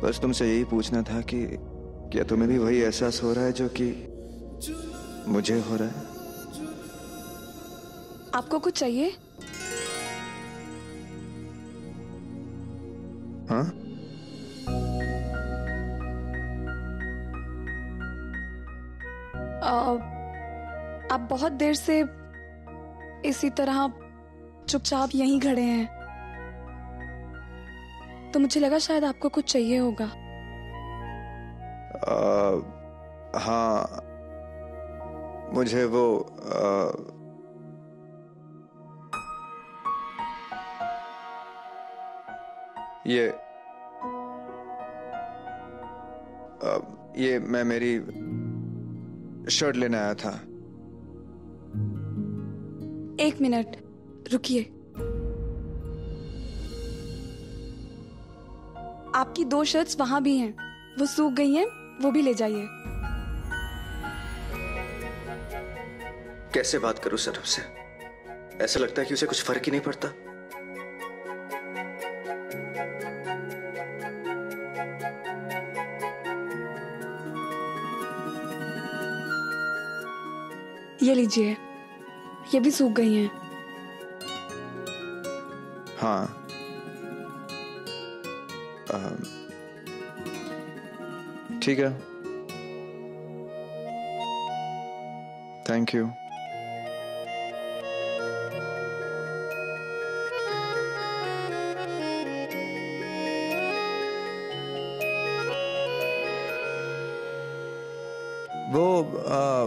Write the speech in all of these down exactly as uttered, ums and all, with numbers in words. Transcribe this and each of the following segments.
बस तुमसे यही पूछना था कि क्या तुम्हें भी वही एहसास हो रहा है जो कि मुझे हो रहा है? आपको कुछ चाहिए? हाँ? आ, आप बहुत देर से इसी तरह चुपचाप यहीं खड़े हैं, तो मुझे लगा शायद आपको कुछ चाहिए होगा। आ, हाँ, मुझे वो आ, ये आ, ये मैं मेरी शर्ट लेने आया था। एक मिनट रुकिए। आपकी दो शर्ट्स वहां भी हैं, वो सूख गई हैं, वो भी ले जाइए। कैसे बात करूं सनम से? ऐसा लगता है कि उसे कुछ फर्क ही नहीं पड़ता। ये लीजिए, ये भी सूख गई हैं। हाँ, ठीक है, थैंक यू। वो आ,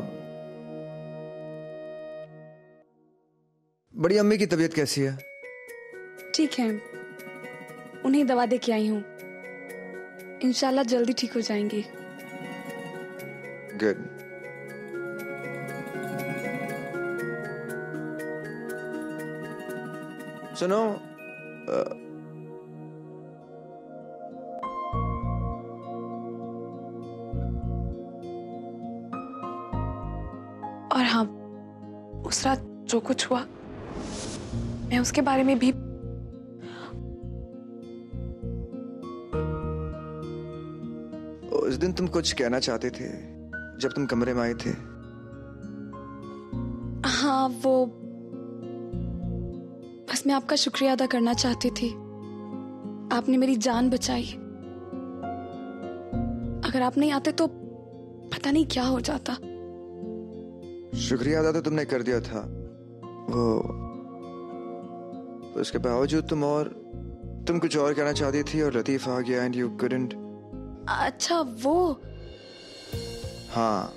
बड़ी अम्मी की तबीयत कैसी है? ठीक है, उन्हें दवा दे के आई हूँ, इंशाल्लाह जल्दी ठीक हो जाएंगी। गुड। सुनो, आ, और हाँ, उस रात जो कुछ हुआ, मैं उसके बारे में भी उस दिन तुम कुछ कहना चाहते थे जब तुम कमरे में आए थे। हाँ, वो बस मैं आपका शुक्रिया अदा करना चाहती थी। आपने मेरी जान बचाई। अगर आप नहीं आते तो पता नहीं क्या हो जाता। शुक्रिया अदा तो तुमने कर दिया था, वो उसके बावजूद तुम और तुम कुछ और कहना चाहती थी और लतीफ आ गया एंड यू कुडंट। अच्छा, वो हाँ,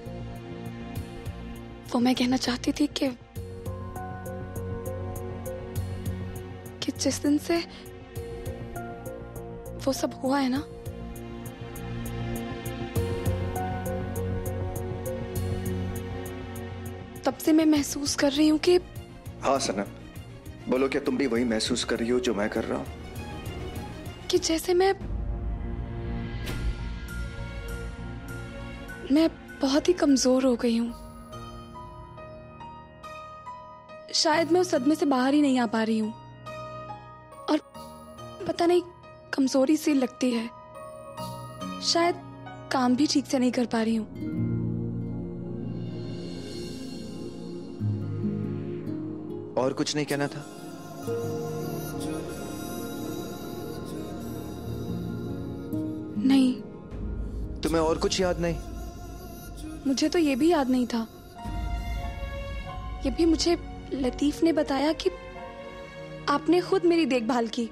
वो मैं कहना चाहती थी कि कि जिस दिन से वो सब हुआ है ना, तब से मैं महसूस कर रही हूँ कि हाँ सनम, बोलो, क्या तुम भी वही महसूस कर रही हो जो मैं कर रहा हूँ? कि जैसे मैं मैं बहुत ही कमजोर हो गई हूँ। शायद मैं उस सदमे से बाहर ही नहीं आ पा रही हूँ और पता नहीं कमजोरी सी लगती है। शायद काम भी ठीक से नहीं कर पा रही हूँ। और कुछ नहीं कहना था? नहीं। तुम्हें और कुछ याद नहीं? मुझे तो ये भी याद नहीं था। ये भी मुझे लतीफ ने बताया कि आपने खुद मेरी देखभाल की।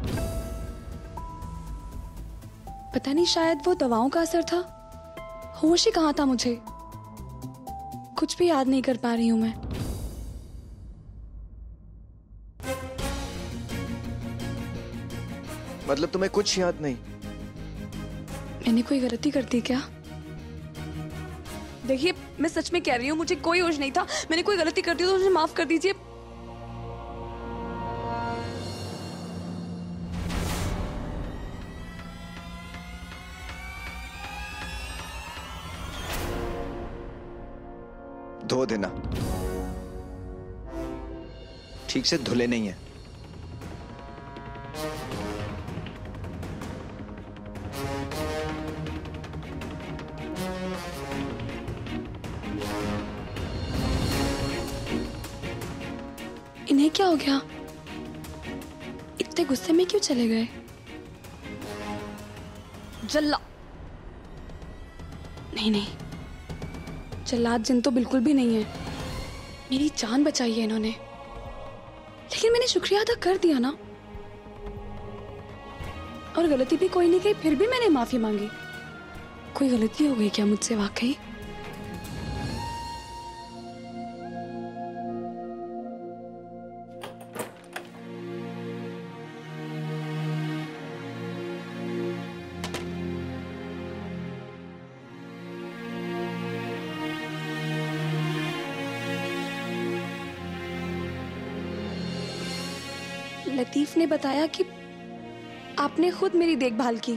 पता नहीं, शायद वो दवाओं का असर था। होश ही कहाँ था मुझे। कुछ भी याद नहीं कर पा रही हूं मैं। मतलब तुम्हें कुछ याद नहीं? मैंने कोई गलती कर दी क्या? देखिए, मैं सच में कह रही हूँ, मुझे कोई होश नहीं था। मैंने कोई गलती कर दी तो मुझे माफ कर दीजिए। धो देना, ठीक से धुले नहीं है। क्या हो गया? इतने गुस्से में क्यों चले गए? जल्ला नहीं नहीं, जल्लाद जिन तो बिल्कुल भी नहीं है। मेरी जान बचाई है इन्होंने, लेकिन मैंने शुक्रिया अदा कर दिया ना। और गलती भी कोई नहीं की, फिर भी मैंने माफी मांगी। कोई गलती हो गई क्या मुझसे वाकई? लतीफ ने बताया कि आपने खुद मेरी देखभाल की।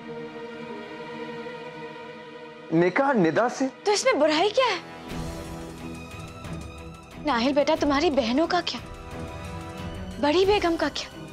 निकाह निदा से? तो इसमें बुराई क्या है? नाहिल बेटा, तुम्हारी बहनों का क्या, बड़ी बेगम का क्या?